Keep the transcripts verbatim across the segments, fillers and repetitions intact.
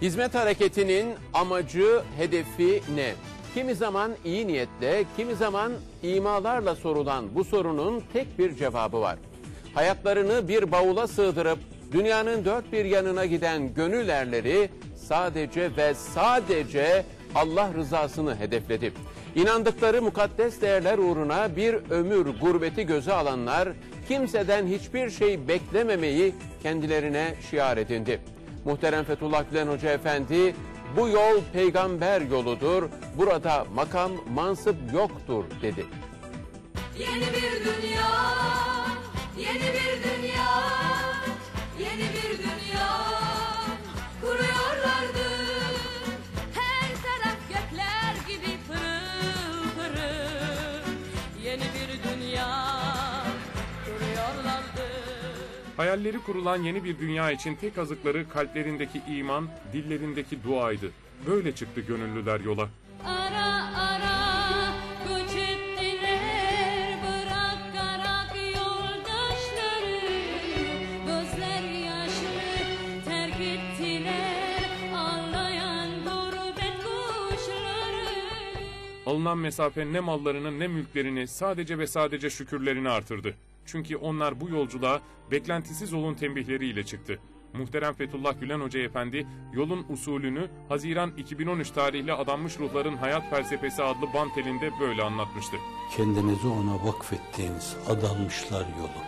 Hizmet hareketinin amacı, hedefi ne? Kimi zaman iyi niyetle, kimi zaman imalarla sorulan bu sorunun tek bir cevabı var. Hayatlarını bir bavula sığdırıp dünyanın dört bir yanına giden gönül erleri sadece ve sadece Allah rızasını hedefledi. İnandıkları mukaddes değerler uğruna bir ömür gurbeti göze alanlar kimseden hiçbir şey beklememeyi kendilerine şiar edindi. Muhterem Fethullah Gülen Hoca Efendi, bu yol peygamber yoludur, burada makam, mansıp yoktur dedi. Yeni bir dünya, yeni bir dünya, yeni bir dünya kuruyorlardı. Her taraf gökler gibi pırıl pırıl. Yeni bir dünya kuruyorlardı. Hayalleri kurulan yeni bir dünya için tek azıkları kalplerindeki iman, dillerindeki duaydı. Böyle çıktı gönüllüler yola. Ara ara göç ettiler, bırakarak yoldaşları. Gözler yaşlı terk ettiler, ağlayan gurbet kuşları. Alınan mesafe ne mallarını ne mülklerini, sadece ve sadece şükürlerini artırdı. Çünkü onlar bu yolculuğa beklentisiz olun tembihleriyle çıktı. Muhterem Fethullah Gülen Hoca Efendi yolun usulünü Haziran iki bin on üç tarihli Adanmış Ruhların Hayat Felsefesi adlı bant elinde böyle anlatmıştı. Kendinizi ona vakfettiğiniz adanmışlar yolu,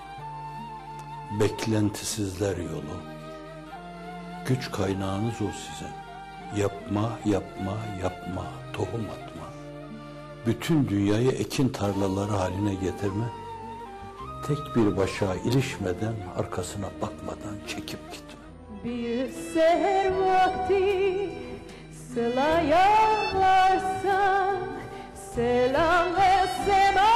beklentisizler yolu, güç kaynağınız o size. Yapma, yapma, yapma, tohum atma. Bütün dünyayı ekin tarlaları haline getirme. Tek bir başa ilişmeden, arkasına bakmadan çekip gitme. Bir seher vakti sıla yağlarsan, selam ve sema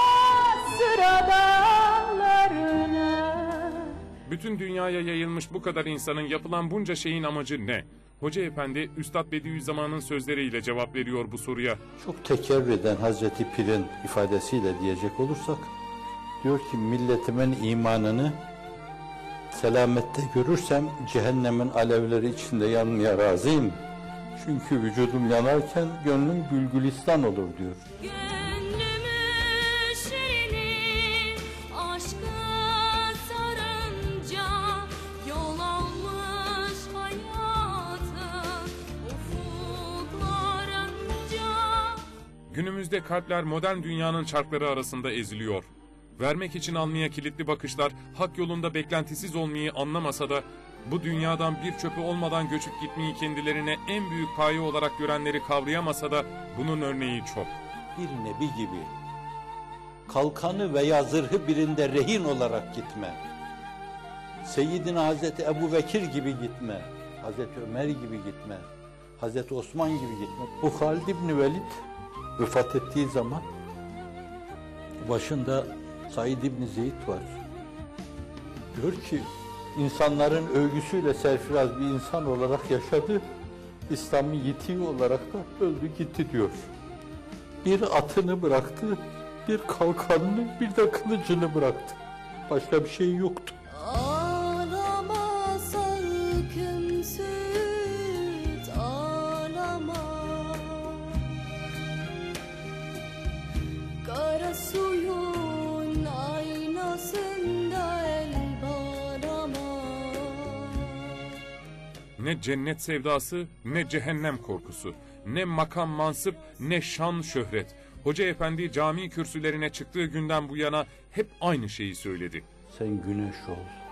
sıradanlarına. Bütün dünyaya yayılmış bu kadar insanın yapılan bunca şeyin amacı ne? Hoca Efendi, Üstad Bediüzzaman'ın sözleriyle cevap veriyor bu soruya. Çok tekerrür eden Hazreti Pir'in ifadesiyle diyecek olursak, diyor ki milletimin imanını selamette görürsem cehennemin alevleri içinde yanmaya razıyım. Çünkü vücudum yanarken gönlüm gülgülistan olur diyor. Gönlümü şirini aşka sarınca, yol almış hayatı ufuklarınca. Günümüzde kalpler modern dünyanın çarkları arasında eziliyor. Vermek için almaya kilitli bakışlar, hak yolunda beklentisiz olmayı anlamasa da, bu dünyadan bir çöpü olmadan göçüp gitmeyi kendilerine en büyük paye olarak görenleri kavrayamasa da, bunun örneği çok. Bir nebi gibi, kalkanı veya zırhı birinde rehin olarak gitme. Seyyidina Hazreti Ebu Bekir gibi gitme. Hazreti Ömer gibi gitme. Hazreti Osman gibi gitme. Bu Halid İbni Velid vefat ettiği zaman, başında Said İbni Zeyd var. Diyor ki, insanların övgüsüyle serfiraz bir insan olarak yaşadı, İslam'ın yitiği olarak da öldü gitti diyor. Bir atını bıraktı, bir kalkanını, bir de kılıcını bıraktı. Başka bir şey yoktu. Ağlama sakın süt ağlama, kara suyun aynasında el bağlama. Ne cennet sevdası, ne cehennem korkusu, ne makam mansıp, ne şan şöhret. Hoca Efendi cami kürsülerine çıktığı günden bu yana hep aynı şeyi söyledi. Sen güneş ol,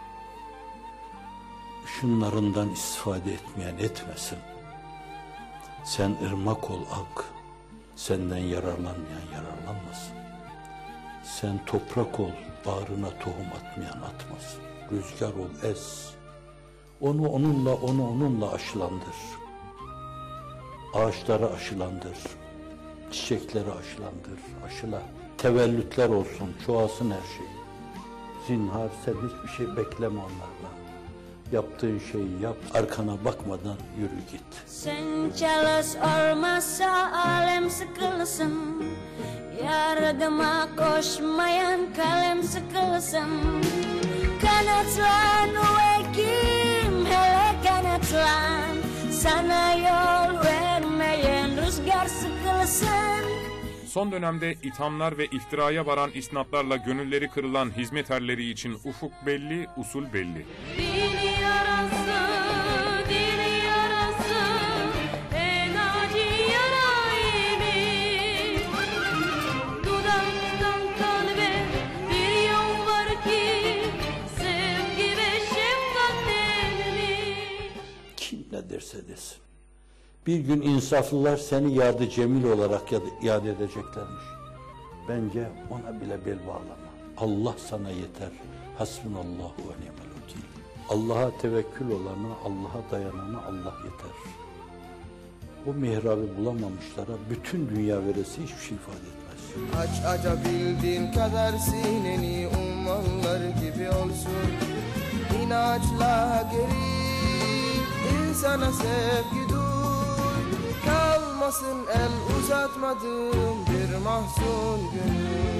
ışınlarından istifade etmeyen etmesin. Sen ırmak ol ak, senden yararlanmayan yararlanmasın. Sen toprak ol, bağrına tohum atmayan atmasın. Rüzgar ol, es. Onu onunla, onu onunla aşılandır. Ağaçları aşılandır. Çiçekleri aşılandır, aşıla. Tevellütler olsun, çoğalsın her şey. Zinhar sen hiçbir şey bekleme onlardan. Yaptığın şeyi yap, arkana bakmadan yürü git. Sen çalış olmazsa alem sıkılsın, yardıma koşmayan kalem sıkılsın. Kanatlan o ekim hele kanatlan, sana yol vermeyen rüzgar sıkılsın. Son dönemde ithamlar ve iftiraya varan isnatlarla gönülleri kırılan hizmet erleri için ufuk belli, usul belli. Dil yarası, dil yarası, en acı yara imiş. Dudaktan kalbe bir yol var ki, sevgi ve şefkat denmiş. Kim ne derse desin. Bir gün insaflılar seni yadı cemil olarak yad edeceklermiş. Bence ona bile bel bağlama. Allah sana yeter. Hasbunallahu ve ni'mel vekil. Allah'a tevekkül olana, Allah'a dayanana Allah yeter. O mihrabı bulamamışlara bütün dünya veresi hiçbir şey ifade etmez. Aç açabildiğin kadar sineni ummanlar gibi olsun. İnançla geri insana sevgi duy. Kalmasın el uzatmadığım bir mahzun gönül.